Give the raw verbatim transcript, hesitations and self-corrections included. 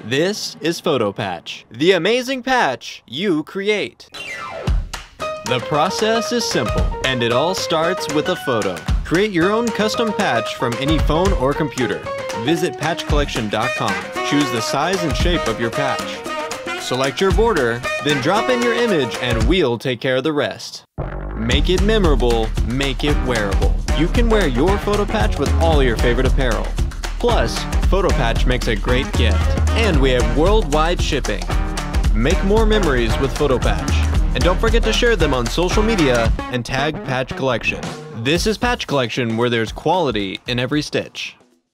This is FotoPatch, the amazing patch you create. The process is simple, and it all starts with a photo. Create your own custom patch from any phone or computer. Visit patch collection dot com. Choose the size and shape of your patch. Select your border, then drop in your image and we'll take care of the rest. Make it memorable, make it wearable. You can wear your photo patch with all your favorite apparel. Plus, FotoPatch makes a great gift, and we have worldwide shipping. Make more memories with FotoPatch, and don't forget to share them on social media and tag Patch Collection. This is Patch Collection, where there's quality in every stitch.